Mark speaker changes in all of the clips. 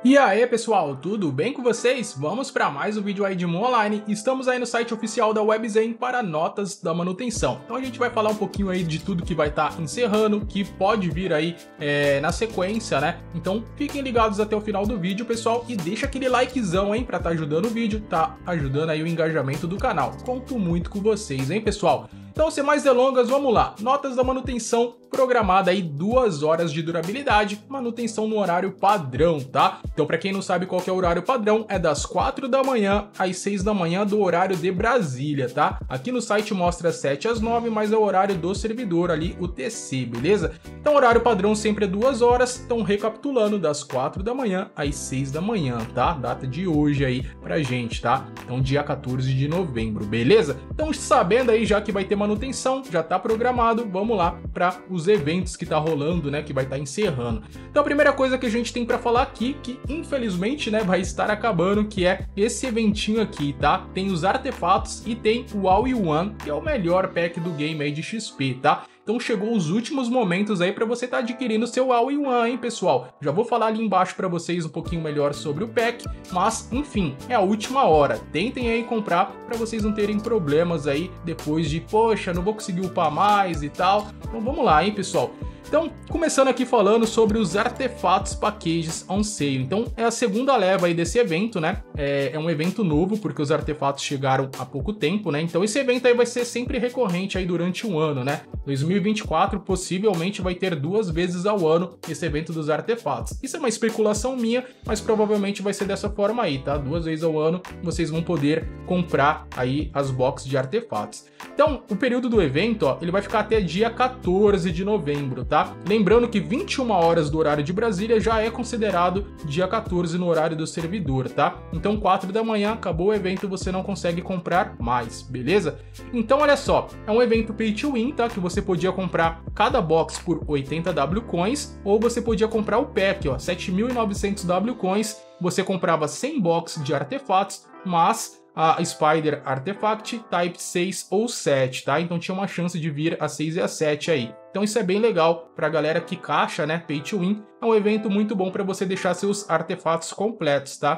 Speaker 1: E aí pessoal, tudo bem com vocês? Vamos para mais um vídeo aí de Mu Online. Estamos aí no site oficial da Webzen para notas da manutenção. Então a gente vai falar um pouquinho aí de tudo que vai estar encerrando, que pode vir aí na sequência, né? Então fiquem ligados até o final do vídeo, pessoal, e deixa aquele likezão, hein, para estar ajudando o vídeo, tá ajudando aí o engajamento do canal. Conto muito com vocês, hein, pessoal? Então, sem mais delongas, vamos lá. Notas da manutenção programada aí 2 horas de durabilidade, manutenção no horário padrão, tá? Então, para quem não sabe qual que é o horário padrão, é das 4 da manhã às 6 da manhã do horário de Brasília, tá? Aqui no site mostra 7 às 9, mas é o horário do servidor ali, o TC, beleza? Então, o horário padrão sempre é 2 horas, então recapitulando, das 4 da manhã às 6 da manhã, tá? Data de hoje aí pra gente, tá? Então, dia 14 de novembro, beleza? Então, sabendo aí já que vai ter manutenção, já tá programado, vamos lá para os eventos que tá rolando, né, que vai estar encerrando. Então a primeira coisa que a gente tem para falar aqui, que infelizmente, né, vai estar acabando, que é esse eventinho aqui, tá? Tem os artefatos e tem o All-in-One, que é o melhor pack do game aí de XP, tá? Então chegou os últimos momentos aí para você estar adquirindo seu All-in-One, hein, pessoal? Já vou falar ali embaixo para vocês um pouquinho melhor sobre o pack, mas enfim, é a última hora. Tentem aí comprar para vocês não terem problemas aí depois de, poxa, não vou conseguir upar mais e tal. Então vamos lá, hein, pessoal? Então, começando aqui falando sobre os artefatos packages on sale. Então, é a segunda leva aí desse evento, né? É um evento novo, porque os artefatos chegaram há pouco tempo, né? Então, esse evento aí vai ser sempre recorrente aí durante um ano, né? 2024 possivelmente vai ter 2 vezes ao ano esse evento dos artefatos. Isso é uma especulação minha, mas provavelmente vai ser dessa forma aí, tá? 2 vezes ao ano vocês vão poder comprar aí as boxes de artefatos. Então, o período do evento, ó, ele vai ficar até dia 14 de novembro, tá? Lembrando que 21 horas do horário de Brasília já é considerado dia 14 no horário do servidor, tá? Então 4 da manhã, acabou o evento, você não consegue comprar mais, beleza? Então olha só, é um evento pay to win, tá? Que você podia comprar cada box por 80 W Coins, ou você podia comprar o pack, ó, 7.900 W Coins, você comprava 100 boxes de artefatos, mas a Spider Artifact Type 6 ou 7, tá? Então tinha uma chance de vir a 6 e a 7 aí. Então isso é bem legal pra galera que caixa, né? Pay to Win. É um evento muito bom pra você deixar seus artefatos completos, tá?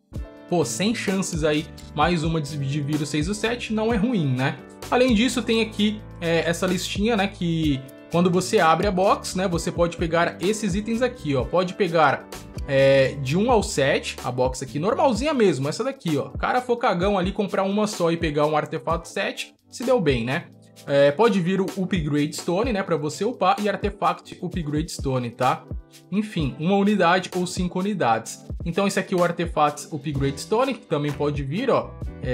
Speaker 1: Pô, 100 chances aí, mais uma de vir o 6 e o 7, não é ruim, né? Além disso, tem aqui essa listinha, né? Que quando você abre a box, né? Você pode pegar esses itens aqui, ó. Pode pegar de 1 ao 7, a box aqui, normalzinha mesmo, essa daqui, ó. Cara for cagão ali, comprar uma só e pegar um artefato 7, se deu bem, né? Pode vir o Upgrade Stone, né, pra você upar, e Artefact Upgrade Stone, tá? Enfim, 1 unidade ou 5 unidades. Então esse aqui é o Artefact Upgrade Stone, que também pode vir, ó,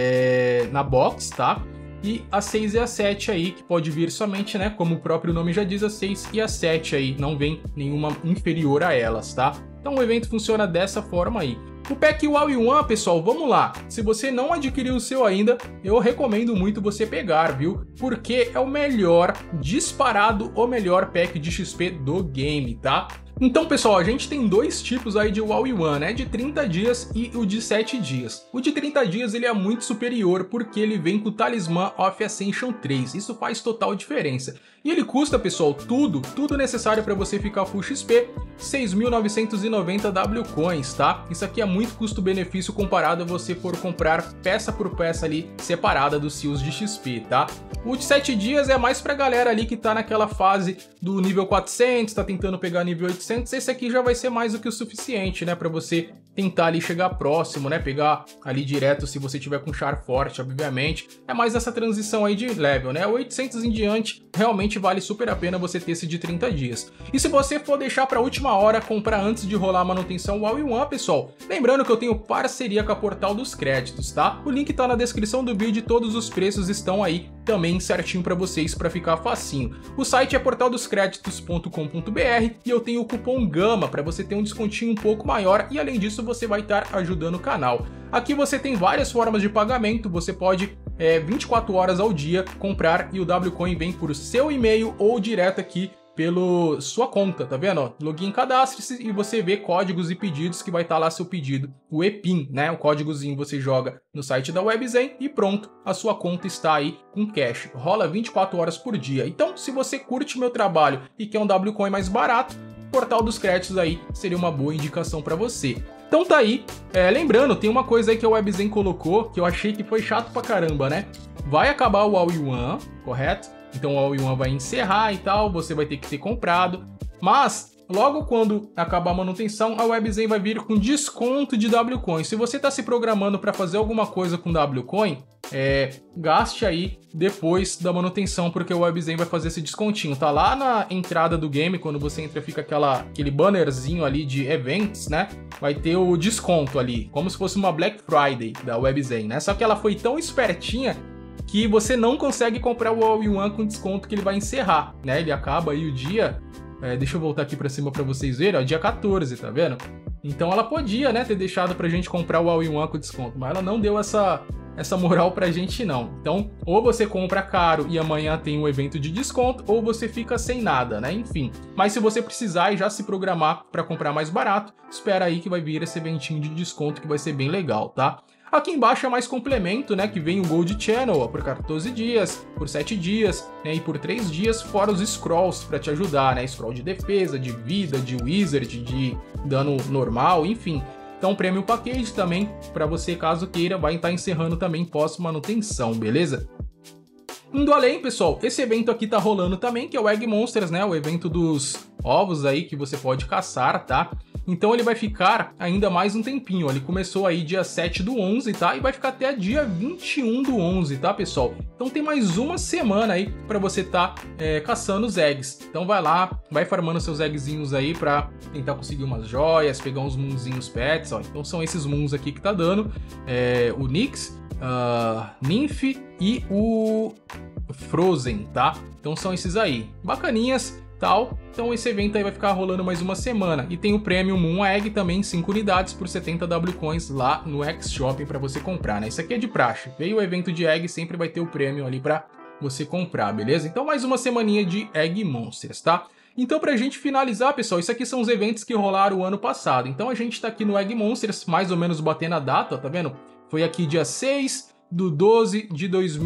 Speaker 1: na box, tá? E a 6 e a 7 aí, que pode vir somente, né, como o próprio nome já diz, a 6 e a 7 aí, não vem nenhuma inferior a elas, tá? Então o evento funciona dessa forma aí. O pack All-in-One, pessoal, vamos lá. Se você não adquiriu o seu ainda, eu recomendo muito você pegar, viu? Porque é o melhor, disparado, o melhor pack de XP do game, tá? Então, pessoal, a gente tem 2 tipos aí de All-in-One, né? De 30 dias e o de 7 dias. O de 30 dias ele é muito superior porque ele vem com o Talismã of Ascension 3. Isso faz total diferença. E ele custa, pessoal, tudo necessário para você ficar full XP, 6.990 W Coins, tá? Isso aqui é muito custo-benefício comparado a você for comprar peça por peça ali separada dos seals de XP, tá? O de 7 dias é mais pra galera ali que tá naquela fase do nível 400, tá tentando pegar nível 800, esse aqui já vai ser mais do que o suficiente, né, pra você tentar ali chegar próximo, né, pegar ali direto se você tiver com char forte, obviamente. É mais essa transição aí de level, né, 800 em diante, realmente vale super a pena você ter esse de 30 dias. E se você for deixar pra última hora, comprar antes de rolar a manutenção All-in-One, pessoal, lembrando que eu tenho parceria com a Portal dos Créditos, tá? O link tá na descrição do vídeo e todos os preços estão aí também certinho para vocês, para ficar facinho. O site é portaldoscreditos.com.br e eu tenho o cupom GAMA para você ter um descontinho um pouco maior e além disso você vai estar ajudando o canal. Aqui você tem várias formas de pagamento, você pode 24 horas ao dia comprar e o Wcoin vem por seu e-mail ou direto aqui pela sua conta, tá vendo? Ó, login, cadastre-se e você vê códigos e pedidos que vai estar lá seu pedido, o EPIN, né? O códigozinho você joga no site da Webzen e pronto, a sua conta está aí com cash. Rola 24 horas por dia. Então, se você curte meu trabalho e quer um Wcoin mais barato, Portal dos Créditos aí seria uma boa indicação para você. Então tá aí, lembrando, tem uma coisa aí que a Webzen colocou, que eu achei que foi chato pra caramba, né? Vai acabar o All-in-One, correto? Então o All-in-One vai encerrar e tal, você vai ter que ter comprado, mas logo quando acabar a manutenção, a Webzen vai vir com desconto de Wcoin. Se você está se programando para fazer alguma coisa com Wcoin, gaste aí depois da manutenção, porque o Webzen vai fazer esse descontinho. Tá lá na entrada do game, quando você entra, fica aquele bannerzinho ali de eventos, né? Vai ter o desconto ali, como se fosse uma Black Friday da Webzen, né? Só que ela foi tão espertinha que você não consegue comprar o All-in-One com desconto, que ele vai encerrar, né? Ele acaba aí o dia... deixa eu voltar aqui pra cima pra vocês verem, ó, dia 14, tá vendo? Então ela podia, né, ter deixado pra gente comprar o All-in-One com desconto, mas ela não deu essa moral pra gente não. Então, ou você compra caro e amanhã tem um evento de desconto, ou você fica sem nada, né? Enfim. Mas se você precisar e já se programar pra comprar mais barato, espera aí que vai vir esse eventinho de desconto que vai ser bem legal, tá? Aqui embaixo é mais complemento, né, que vem o Gold Channel, ó, por 14 dias, por 7 dias, né, e por 3 dias, fora os Scrolls para te ajudar, né, Scroll de defesa, de vida, de Wizard, de dano normal, enfim. Então, Premium Package também, para você, caso queira, vai estar encerrando também pós-manutenção, beleza? Indo além, pessoal, esse evento aqui tá rolando também, que é o Egg Monsters, né, o evento dos ovos aí que você pode caçar, tá? Então ele vai ficar ainda mais um tempinho, ó. Ele começou aí dia 7 do 11, tá? E vai ficar até dia 21 do 11, tá, pessoal? Então tem mais uma semana aí pra você tá caçando os eggs. Então vai lá, vai farmando seus eggzinhos aí pra tentar conseguir umas joias, pegar uns moonzinhos pets, ó. Então são esses moons aqui que tá dando. O Nyx, Nymph e o Frozen, tá? Então são esses aí. Bacaninhas. Tal. Então esse evento aí vai ficar rolando mais uma semana. E tem o Premium Moon Egg também, 5 unidades por 70 Wcoins lá no X-Shopping para você comprar, né? Isso aqui é de praxe. Veio o evento de Egg, sempre vai ter o Premium ali para você comprar, beleza? Então mais uma semaninha de Egg Monsters, tá? Então pra gente finalizar, pessoal, isso aqui são os eventos que rolaram o ano passado. Então a gente tá aqui no Egg Monsters, mais ou menos batendo a data, tá vendo? Foi aqui dia 6 do 12 de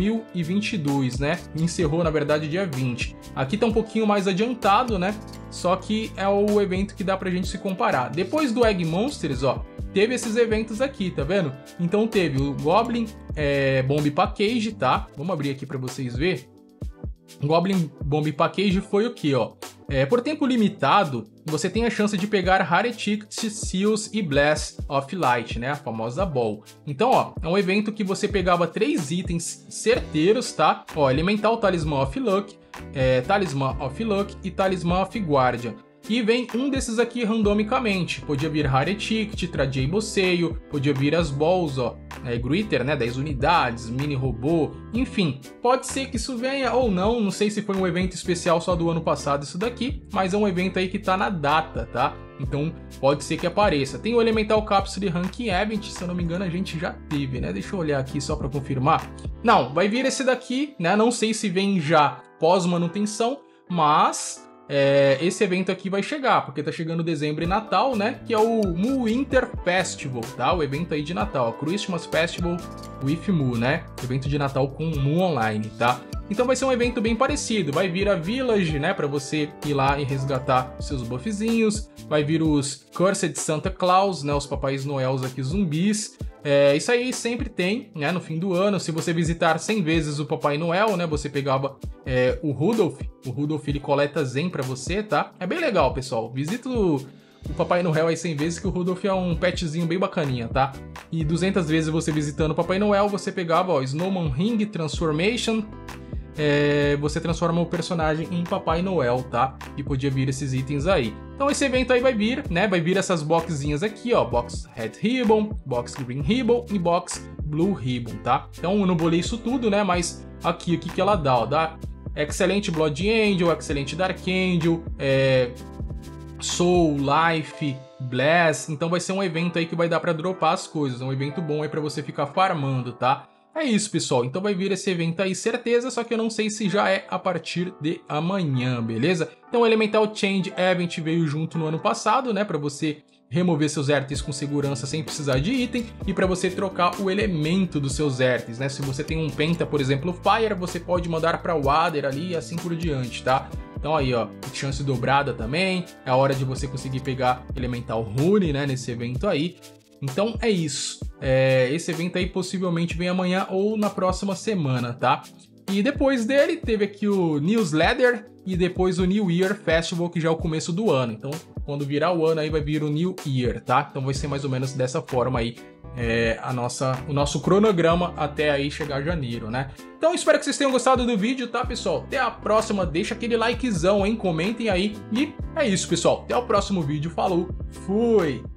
Speaker 1: 2022, né? Encerrou, na verdade, dia 20. Aqui tá um pouquinho mais adiantado, né? Só que é o evento que dá pra gente se comparar. Depois do Egg Monsters, ó, teve esses eventos aqui, tá vendo? Então teve o Goblin Bomb Package, tá? Vamos abrir aqui pra vocês verem. Goblin Bomb Package foi o que, ó? Por tempo limitado, você tem a chance de pegar Rare Tickets, Seals e Blast of Light, né? A famosa Ball. Então, ó, é um evento que você pegava 3 itens certeiros, tá? Ó, Elemental Talisman of Luck, Talisman of Luck e Talisman of Guardian. E vem um desses aqui randomicamente. Podia vir Rare Ticket, Trajable Sale, podia vir as Balls, ó. Greeter, né? 10 unidades, Mini Robô, enfim. Pode ser que isso venha ou não sei se foi um evento especial só do ano passado isso daqui, mas é um evento aí que tá na data, tá? Então pode ser que apareça. Tem o Elemental Capsule Ranking Event, se eu não me engano a gente já teve, né? Deixa eu olhar aqui só pra confirmar. Não, vai vir esse daqui, né? Não sei se vem já pós-manutenção, mas... esse evento aqui vai chegar, porque tá chegando dezembro e Natal, né? Que é o Mu Winter Festival, tá? O evento aí de Natal, Christmas Festival with Mu, né? Evento de Natal com Mu Online, tá? Então vai ser um evento bem parecido, vai vir a Village, né? Pra você ir lá e resgatar seus buffzinhos, vai vir os Cursed Santa Claus, né? Os Papais Noels aqui zumbis. Isso aí sempre tem, né, no fim do ano. Se você visitar 100 vezes o Papai Noel, né, você pegava o Rudolph. O Rudolph, ele coleta Zen pra você, tá? É bem legal, pessoal. Visita o Papai Noel aí 100 vezes, que o Rudolph é um petzinho bem bacaninha, tá? E 200 vezes você visitando o Papai Noel, você pegava, ó, Snowman Ring Transformation. Você transforma o personagem em Papai Noel, tá? E podia vir esses itens aí. Então esse evento aí vai vir, né? Vai vir essas boxzinhas aqui, ó. Box Red Ribbon, Box Green Ribbon e Box Blue Ribbon, tá? Então eu não bolei isso tudo, né? Mas aqui, o que ela dá, ó? Dá Excelente Blood Angel, Excelente Dark Angel, Soul, Life, Bless. Então vai ser um evento aí que vai dar pra dropar as coisas. É um evento bom aí pra você ficar farmando, tá? É isso, pessoal. Então vai vir esse evento aí, certeza, só que eu não sei se já é a partir de amanhã, beleza? Então o Elemental Change Event veio junto no ano passado, né? Pra você remover seus Zertes com segurança sem precisar de item e para você trocar o elemento dos seus Zertes, né? Se você tem um Penta, por exemplo, Fire, você pode mandar para Water ali e assim por diante, tá? Então aí, ó, chance dobrada também, é a hora de você conseguir pegar Elemental Rune, né, nesse evento aí. Então é isso, esse evento aí possivelmente vem amanhã ou na próxima semana, tá? E depois dele teve aqui o Newsletter e depois o New Year Festival, que já é o começo do ano. Então quando virar o ano aí vai vir o New Year, tá? Então vai ser mais ou menos dessa forma aí o nosso cronograma até aí chegar janeiro, né? Então espero que vocês tenham gostado do vídeo, tá, pessoal? Até a próxima, deixa aquele likezão, hein? Comentem aí. E é isso, pessoal. Até o próximo vídeo. Falou, fui!